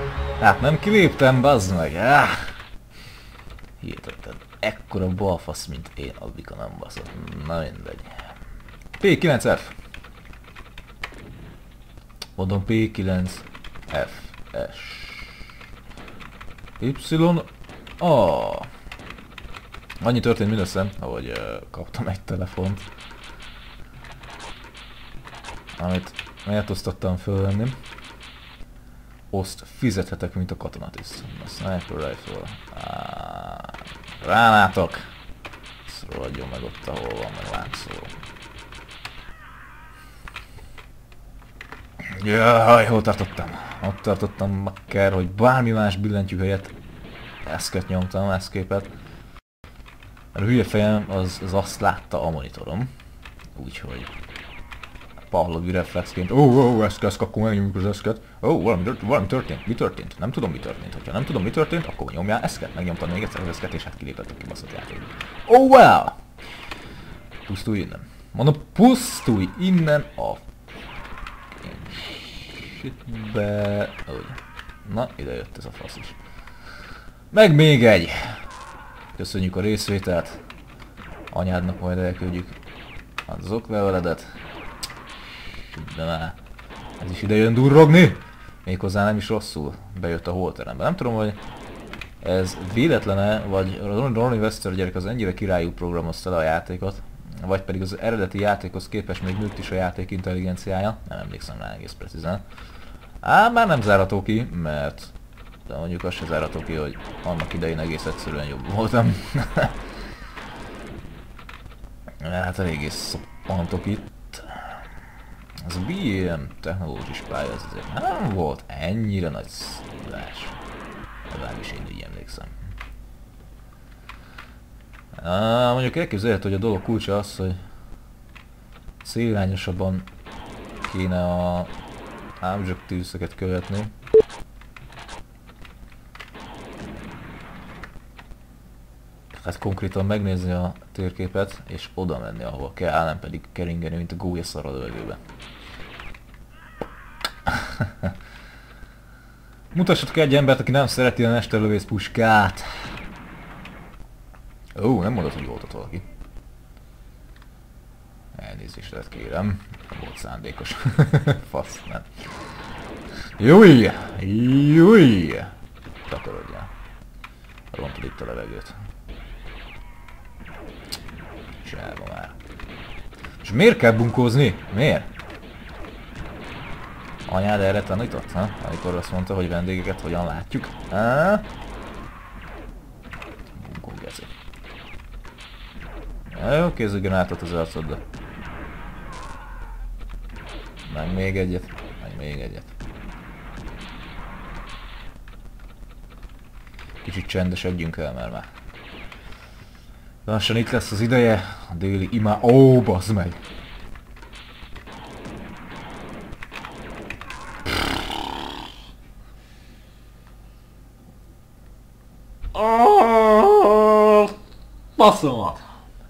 Hát nem kiléptem, bazd meg! Hihetetlen. Ekkora balfasz, mint én, Albika nem baszott. Na mindegy. P9F. Mondom P9F. S. Y. A. Annyi történt mindössze, ahogy kaptam egy telefont, amit méltóztattam fölvenni. Azt fizethetek, mint a katonatiszt. A sniper rifle. Ránátok! Ezt rohadjon meg ott, ahol van, meg láncszó. Jaj, hol tartottam? Ott tartottam, makker, hogy bármi más billentyű helyett eszket nyomtam, eszképet. A hülye fejem az azt látta a monitorom. Úgyhogy Pavlovi reflexként, eszk, akkor megnyomjuk az eszket. Valami történt. Mi történt? Nem tudom mi történt. Ha nem tudom mi történt, akkor nyomjál eszket. Megnyomtam még egyszer az eszket, és hát kilépett a kibaszott játékba. Oh well! Pusztulj innen. Mondom, pusztulj innen a shitbe. Na, ide jött ez a fasz is. Meg még egy! Köszönjük a részvételt. Anyádnak majd elküldjük az okleveledet. De már ez is ide jön durrogni. Méghozzá nem is rosszul. Bejött a holterembe. Nem tudom, hogy ez véletlene, vagy Ronnie Wester gyerek az ennyire királyú programozta le a játékot, vagy pedig az eredeti játékhoz képest még nőtt is a játék intelligenciája. Nem emlékszem rá egész precízen. Ám már nem zárható ki, mert de mondjuk azt se zárható ki, hogy annak idején egész egyszerűen jobb voltam. Hát eléggé szoppantok itt. Az a BM technológiai pálya az azért nem volt ennyire nagy szívás. Legalábbis én így emlékszem. Mondjuk elképzelhető, hogy a dolog kulcsa az, hogy célirányosabban kéne a objectives-eket követni. Hát konkrétan megnézni a térképet, és oda menni, ahol kell, nem pedig keringeni, mint a gólyaszar a lövegőbe. Mutassatok egy embert, aki nem szereti a mesterlövész puskát. Ó, nem mondod, hogy voltott valaki. Elnézést kérem, nem volt szándékos. Fasz, nem. Júj! Júj! Takarodjál. Rontod itt a levegőt. Sárga már. És miért kell bunkózni? Miért? Anyád erre tanított, ha? Amikor azt mondta, hogy vendégeket hogyan látjuk. Bunkó geci. Jó, kézzük átot az arcodba. Meg még egyet. Meg még egyet. Kicsit csendesedjünk el, mert már lassan itt lesz az ideje, a déli imá... Ó, bazd meg! Faszomat!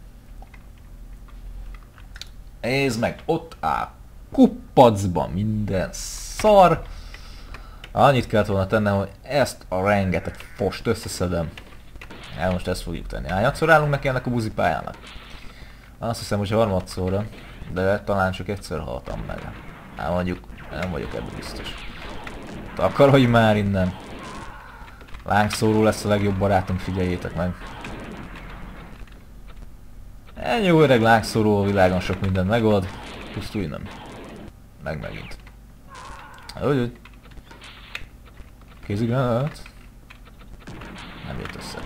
Nézd meg, ott áll kuppacban minden szar! Annyit kellett volna tennem, hogy ezt a rengeteg fost összeszedem. Most ezt fogjuk tenni. Hányadszor állunk neki ennek a buzipályának? Azt hiszem, hogy harmadszorra, de talán csak egyszer haltam meg. Mondjuk, nem vagyok ebben biztos. Takarodj már innen! Lángszóró lesz a legjobb barátom, figyeljétek meg. Ennyi jó öreg lángszóró a világon sok mindent megold. Pusztulj innen. Meg megint. Úgy. Kézigranát. Nem jött össze.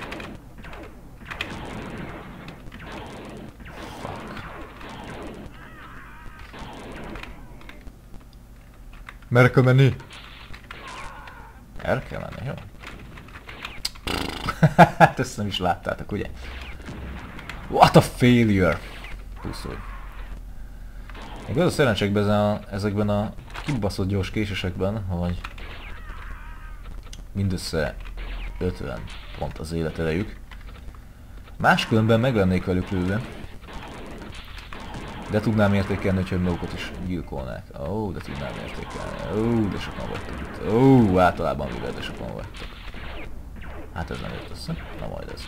Merre kell menni? Erre kell menni, jó? Hát ezt nem is láttátok, ugye? What a failure! Pusztulj. Még az a szerencsékben ezekben a kibaszott gyors késesekben, hogy mindössze 50 pont az életerejük. Máskülönben meg lennék velük lőve. De tudnám értékelni, hogyha magukat is gyilkolnák. Ó, de tudnám értékelni. Ó, de sokan vagytok itt. Ó, általában mivel de sokan vagytok. Hát ez nem jött össze. Na majd ez.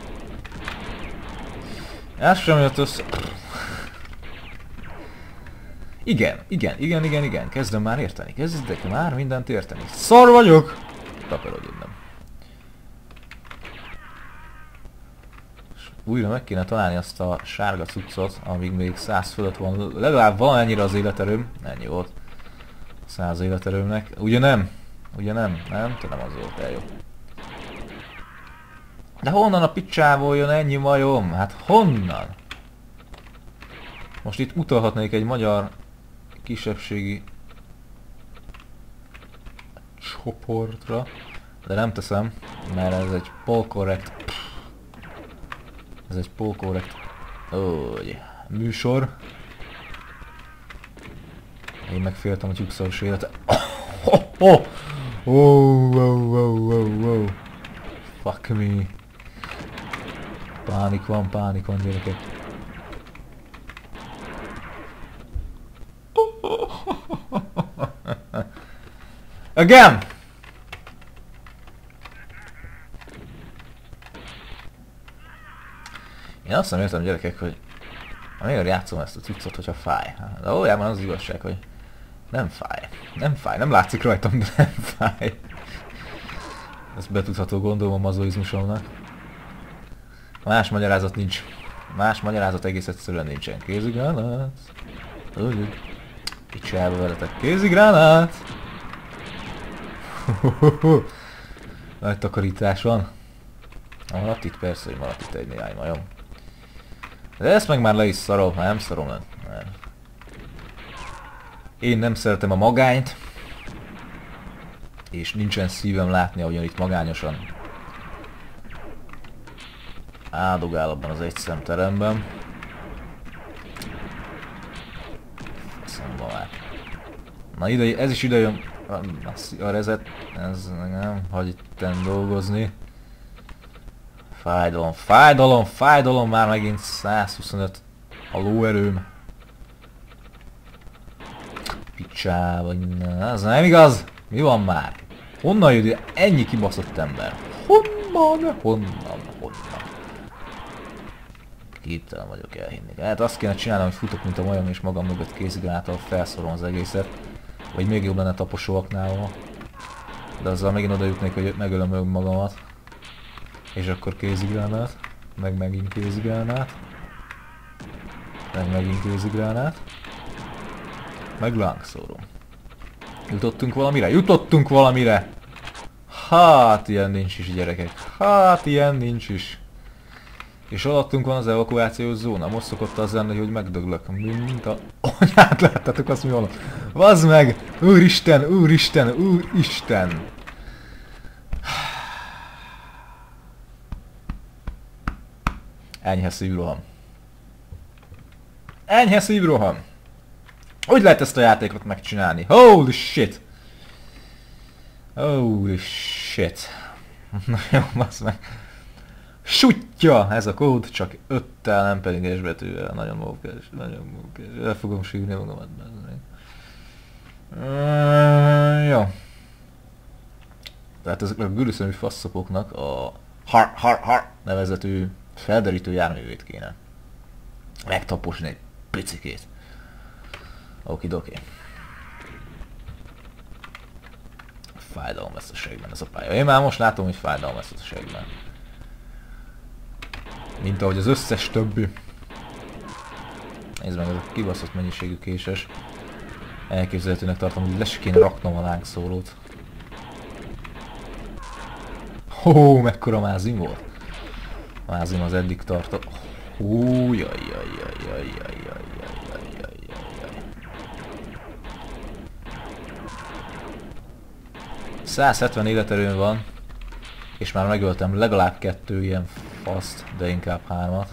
Ez sem jött össze. Igen. Kezdem már érteni. Kezdek már mindent érteni. Szar vagyok! Takarodj innen. Újra meg kéne találni azt a sárga cuccot, amíg még 100 fölött van. Legalább valamennyire az életerőm. Ennyi volt. 100 életerőmnek. Ugye nem? Ugye nem? Nem? Te nem az volt, el jó. De honnan a picsából jön ennyi majom? Hát honnan? Most itt utalhatnék egy magyar kisebbségi csoportra, de nem teszem, mert ez egy polkorrekt. Ez egy polkorrekt műsor. Én megféltem a tyúkszaros életet. Wow. Fuck me. Pánik van gyerekek. Again! Én azt nem értem, gyerekek, hogy miért játszom ezt a cuccot, hogyha fáj. De valójában az igazság, hogy nem fáj. Nem fáj. Nem látszik rajtam, de nem fáj. Ez betudható, gondolom, a mazoizmusomnak. Más magyarázat nincs. Más magyarázat egész egyszerűen nincsen. Kézigránát. Úgy. Picsába veletek. Kézigránát! Nagy takarítás van. Maradt itt persze, hogy maradt itt egy néhány majom. De ezt meg már le is szarom, nem szarom le. Én nem szeretem a magányt. És nincsen szívem látni, ahogyan itt magányosan áldogál abban az egy szemteremben. Faszomba már. Na ide, ez is ide jön. A rezet, ez nem hagy itten dolgozni. Fájdalom, már megint 125 a lóerőm. Picsába innen, ez nem igaz! Mi van már? Honnan jön ide ennyi kibaszott ember? Honnan? Képtelen vagyok elhinni. Hát azt kéne csinálnom, hogy futok, mint a majom, és magam mögött kézigránáttal felszorom az egészet. Vagy még jobb lenne taposóaknál. De azzal megint oda jutnék, hogy megölöm magamat. És akkor kézigránát. Meg megint kézigránát. Meg megint kézigránát. Meg lángszóró. Jutottunk valamire? Jutottunk valamire! Hát ilyen nincs is, gyerekek. Hát ilyen nincs is. És alattunk van az evakuációs zóna. Most szokott az lenni, hogy megdöglök. Mint a... Anyát láttátok azt, mi van? Vazd meg! Úristen! Enyhe szívroham. Hogy lehet ezt a játékot megcsinálni? Holy shit! Na jó, vazd meg. Suttya! Ez a kód, csak 5-tel, nem pedig S betűvel. Nagyon mókás. El fogom sírni magamat. Jó. Tehát ezek a gülüszömű faszopoknak a har nevezetű felderítő járművét kéne megtaposni egy picikét. Okidoki. Fájdalomveszteségben ez a pálya. Én már most látom, hogy fájdalomveszteségben. Mint ahogy az összes többi. Nézd meg, ez a kibaszott mennyiségű késes. Elképzelhetőnek tartom, hogy le se kéne raknom a lángszórót. Mekkora mázim volt? Mázim az eddig tartott. 170 életerőm van, és már megöltem legalább 2 ilyen faszt, de inkább 3-at.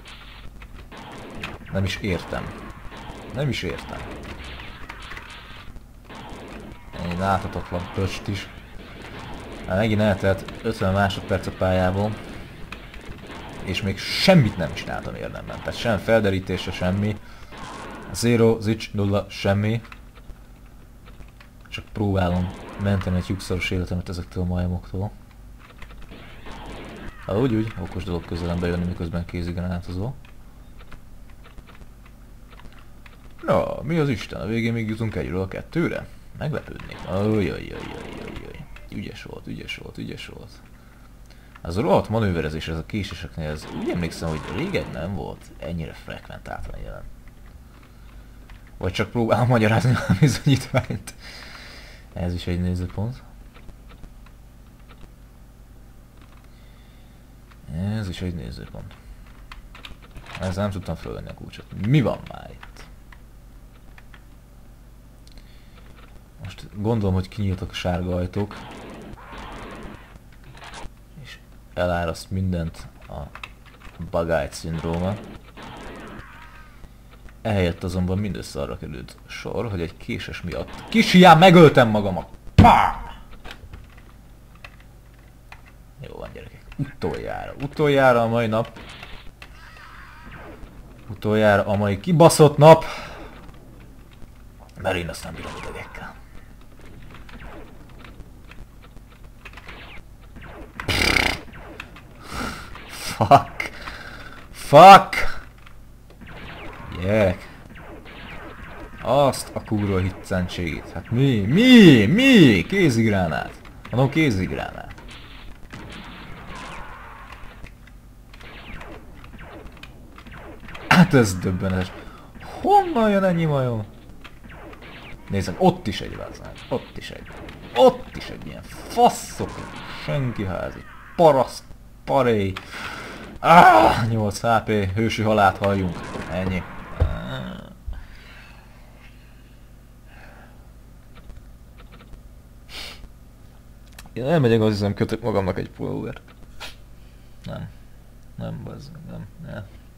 Nem is értem. Egy láthatatlan pöst is. Hát megint eltelt 50 másodperc a pályából. És még semmit nem csináltam érdemben. Tehát sem felderítésre, semmi. Zero, zics, nulla, semmi. Csak próbálom menteni egy lyukszoros életemet ezektől a majmoktól. Úgy, okos dolog közelembe jönni, miközben kézigranátozol. Na, mi az Isten? A végén még jutunk egyről a kettőre? Meglepődnék. Ajajajajajajaj. Ügyes volt, ügyes volt, ügyes volt. Az a rohadt manőverezés ez a késéseknél, ez úgy emlékszem, hogy régen nem volt ennyire frekventáltan jelen. Vagy csak próbálom magyarázni a bizonyítványt. Ez is egy nézőpont. Ez is egy nézőpont. Ezzel nem tudtam fölvenni a kulcsot. Mi van már itt? Most gondolom, hogy kinyíltak a sárga ajtók. És eláraszt mindent a Bug-Eyed szindróma. Ehelyett azonban mindössze arra került sor, hogy egy késes miatt kis hián megöltem magamat. Pá! Jó van, gyerekek. Utoljára a mai nap. Utoljára a mai kibaszott nap. Mert én azt nem bírom idegekkel. Fuck. Fuck. Gyerek. Azt a kurva hiccentségét. Hát mi? Kézigránát. Mondom, kézigránát. Hát ez döbbenetes. Honnan jön ennyi majom? Nézem, ott is egy vázán. Ott is egy ilyen faszok. Senki házi. Paraszt. Paréj. 8 HP. Hősi halált halljunk. Ennyi. Én elmegyek, azt hiszem, kötök magamnak egy pulóvert. Nem, bazd, nem.